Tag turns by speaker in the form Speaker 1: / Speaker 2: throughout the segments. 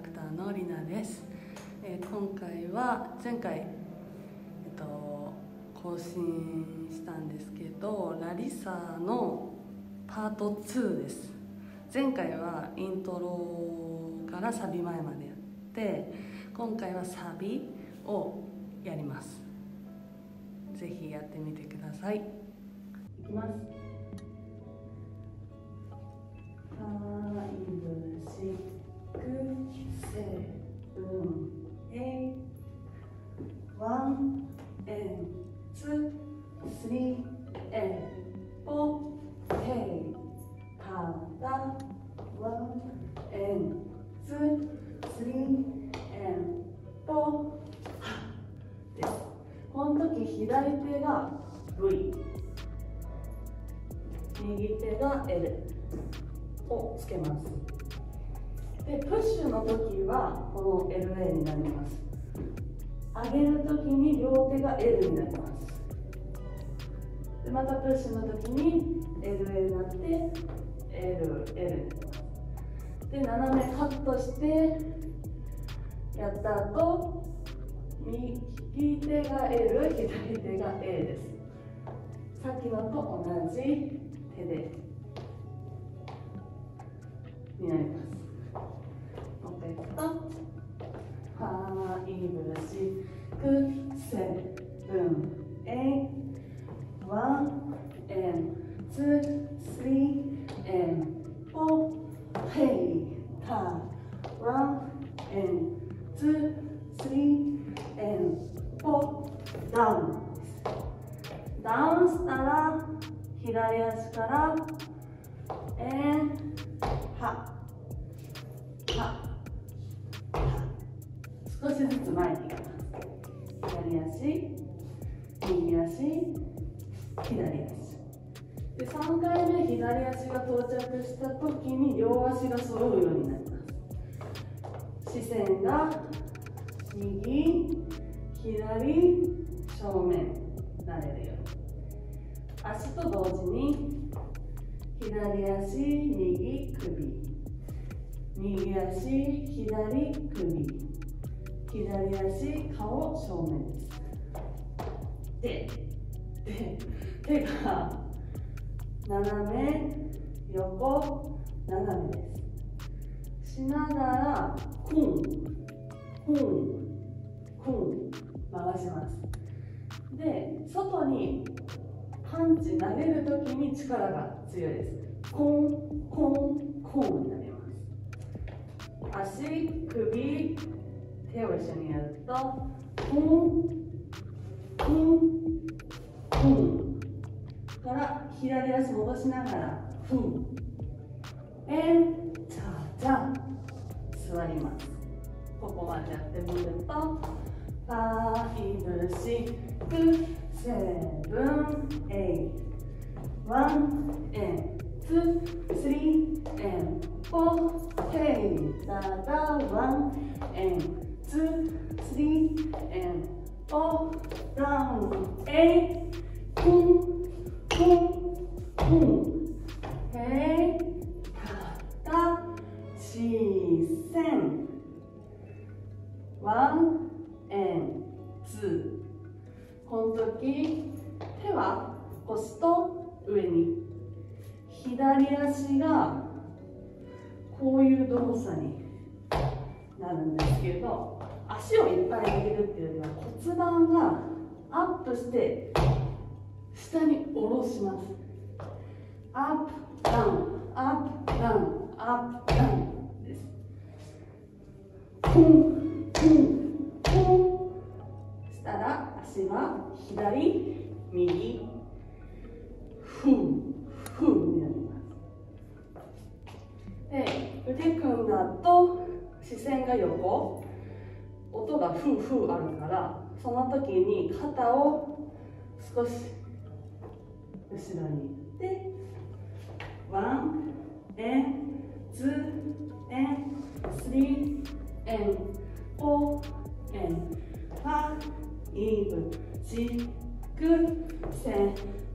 Speaker 1: クターのりなです。今回は前回、更新したんですけど、ラリサのパート2です。前回はイントロからサビ前までやって、今回はサビをやります。ぜひやってみてください。いきます。One and two, three and four. Hey, ただ one and two, three and four です。この時左手が V、右手が L をつけます。で、プッシュの時はこの LA になります。上げるときに両手が L になります。でまたプッシュのときに LA になって L になります。で斜めカットしてやった後、右手が L、左手が A です。さっきのと同じ手でになります。もう一回いくと、5、6、7、8、1 and 2, 3 and 4. Hey, ta, 1 and 2, 3 and 4. Down. ダウンしたら左足から and は。少しずつ前に行きます。左足、右足、左足。で、3回目左足が到着した時に両足が揃うようになります。視線が右、左、正面なれるように。足と同時に左足、右、首。右足、左、首。左足、顔、正面です。で、手が斜め、横、斜めです。しながら、クン、回します。で、外にパンチ投げるときに力が強いです。コンになります。足、首、手を一緒にやると、から左足戻しながら、チャチャ座ります。ここまでやってみると、5、6、7、8、1 and 2, 3 and 4. Hey, da, 1 and 2, 3 and 4. Down, 8, Hey, ta, 視線 1 and 2。この時手は腰と上に、左足がこういう動作になるんですけど、足をいっぱい上げるっていうよりは骨盤がアップして下に下ろします。アップダウン、アップダウン、アップダウンです。したら足は左、右、になります。で、腕組んだと視線が横、音があるから、その時に肩を少し後ろに行って、1 and 2 and 3 and 4 and 5 6 7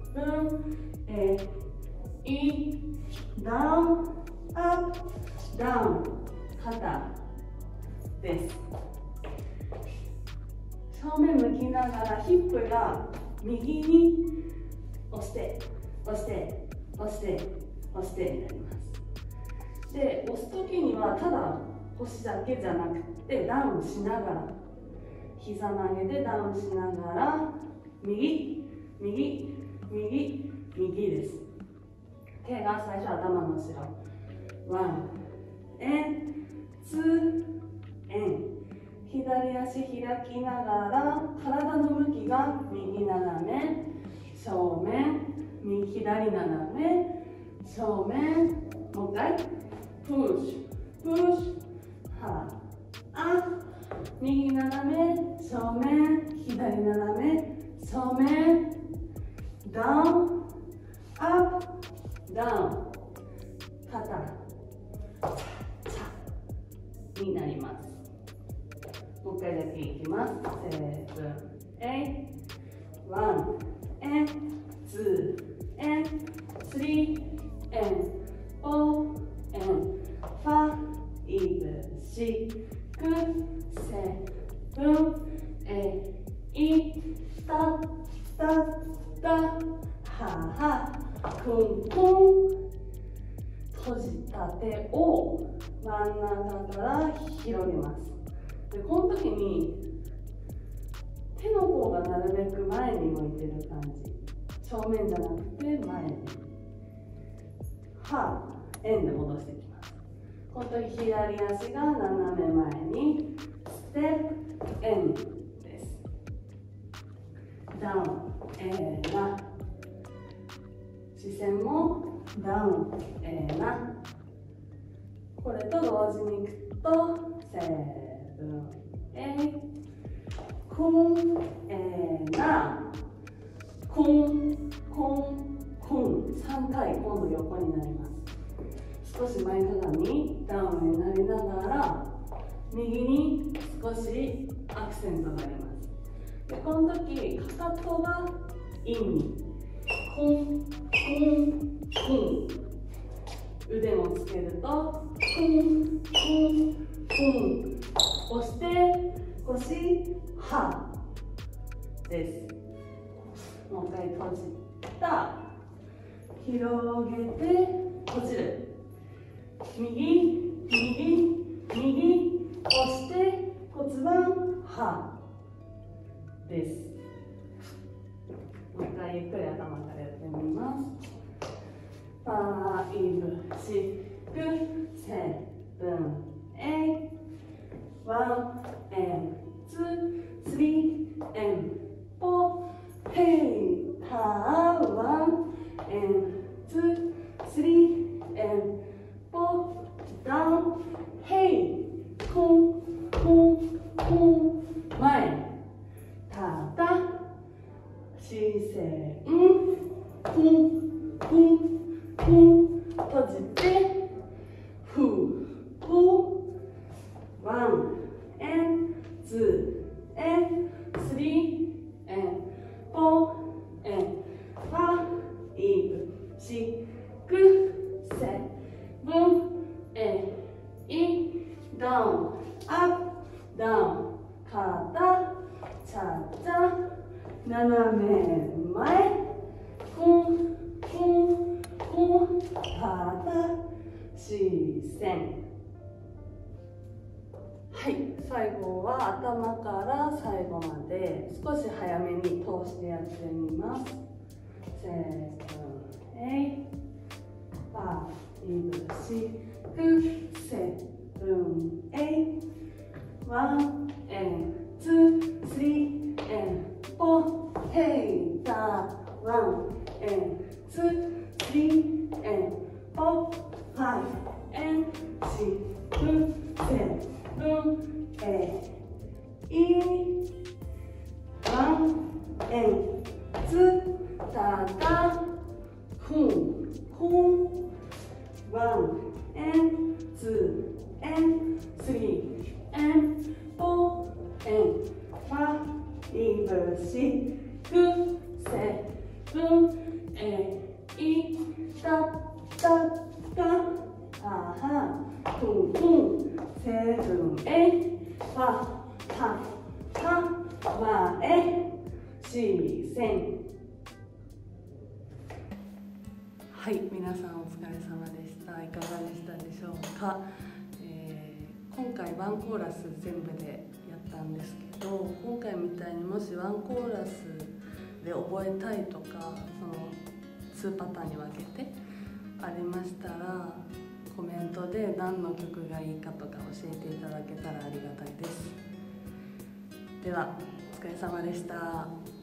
Speaker 1: 8 ダウンアップダウン、肩です。正面向きながらヒップが右に押して押して押して押してになります。で、押す時にはただ腰だけじゃなくてダウンしながら、膝曲げてダウンしながら右右右右です。手が最初頭の後ろ、ワンエンツーエン、左足開きながら体の向きが右斜め正面、右左斜め正面、もう一回プッシュプッシュ、はあ、右斜め正面、左斜め正面、ダウンアップダウン、肩チャになります。もう一回だけいきます。7、8、1、and 2 and 3 and 4 and 5 6 7 8タタタははくんくん、閉じた手を真ん中から広げます。で、この時に手の甲がなるべく前に向いてる感じ、正面じゃなくて前に、は円で戻していきます。この時左足が斜め前にステップ円です。ダウンな、視線もダウンな、これと同時にいくと7、8、くんな、くんくんくん、3回今度横になります。少し前かがみダウンになりながら右に少しアクセントがあります。で、この時かかとがインにくんくんくん、腕をつけるとくんくんくん、押して腰はです。もう一回閉じた、広げて閉じる、右右右、押して骨盤はです。もう一回ゆっくり頭からやってみます。5、6、7、8 1 and 2 3 and 4 hey ta 1 and 2 3 and 4 down hey くんくんくん、前たた視線くんくんくん、閉じてふふ、1 and 2 and 3 and 4 and 5 6 7 and 8 down up down、 肩チャチャ、斜め前くんくんくん、肩視線。はい、最後は頭から最後まで少し早めに通してやってみます。7、8、5、6、7、8 1 and 2 3 and 4 hey da 1 and 2 3 and 4 5 and 6 7 8 1 and 2 ta ta ふんふん、1 and 2 and 3 and 4 and 5 6 7 8 たたた、あはふんふん、7 8 前視線。はい、皆さんお疲れ様でした。いかがでしたでしょうか。今回ワンコーラス全部でやったんですけど、今回みたいにもしワンコーラスで覚えたいとか、その2パターンに分けてありましたら、コメントで何の曲がいいかとか教えていただけたらありがたいです。ではお疲れ様でした。